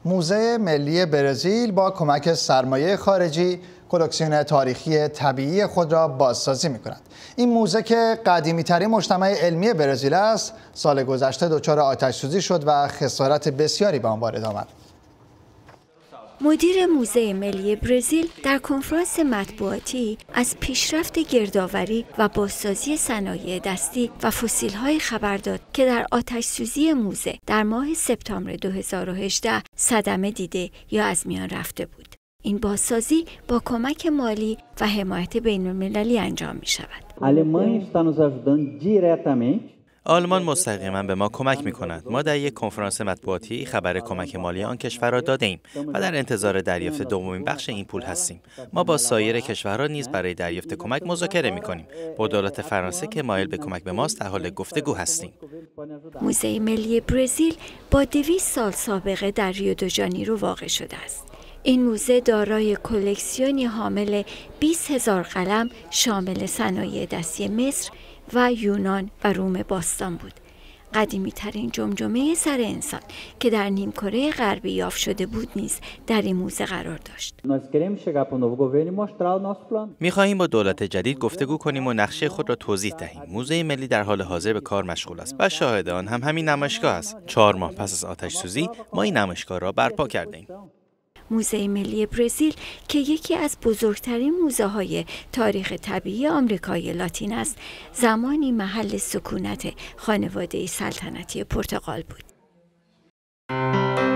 موزه ملی برزیل با کمک سرمایه خارجی کلکسیون تاریخی طبیعی خود را بازسازی می‌کند. این موزه که قدیمی‌ترین مجتمع علمی برزیل است، سال گذشته دچار آتش‌سوزی شد و خسارت بسیاری به آن وارد آمد. مدیر موزه ملی برزیل در کنفرانس مطبوعاتی از پیشرفت گردآوری و بازسازی صنایع دستی و فسیل‌های خبر داد که در آتش‌سوزی موزه در ماه سپتامبر 2018 صدمه دیده یا از میان رفته بود. این بازسازی با کمک مالی و حمایت بین‌المللی انجام می‌شود. آلمان مستقیما به ما کمک می‌کند. ما در یک کنفرانس مطبوعاتی خبر کمک مالی آن کشور را داده‌ایم و در انتظار دریافت دومین بخش این پول هستیم. ما با سایر کشورها نیز برای دریافت کمک مذاکره می‌کنیم. با دولت فرانسه که مایل به کمک به ماست در حال گفتگو هستیم. موزه ملی برزیل با 200 سال سابقه در ریو دو ژانیرو واقع شده است. این موزه دارای کلکسیونی حامل 20,000 قلم شامل صنایع دستی مصر و یونان و روم باستان بود. قدیمی ترین جمجمه سر انسان که در نیمکره غربی یافت شده بود نیز در این موزه قرار داشت. می‌خواهیم با دولت جدید گفتگو کنیم و نقشه خود را توضیح دهیم. موزه ملی در حال حاضر به کار مشغول است و شاهد آن هم همین نمایشگاه است. 4 ماه پس از آتش‌سوزی ما این نمایشگاه را برپا کردیم. موزه ملی برزیل که یکی از بزرگترین موزه‌های تاریخ طبیعی آمریکای لاتین است، زمانی محل سکونت خانواده سلطنتی پرتغال بود.